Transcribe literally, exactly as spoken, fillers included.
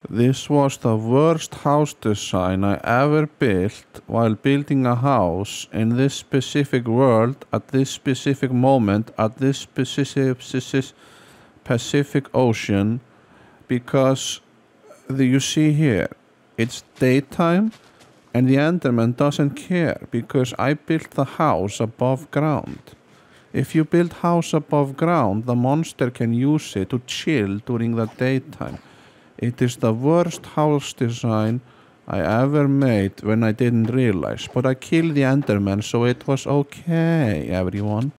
This was the worst house design I ever built while building a house in this specific world at this specific moment at this specific Pacific Ocean, because the, you see here, it's daytime and the Enderman doesn't care because I built the house above ground. If you build house above ground, the monster can use it to chill during the daytime. It is the worst house design I ever made when I didn't realize. But I killed the Enderman, so it was okay, everyone.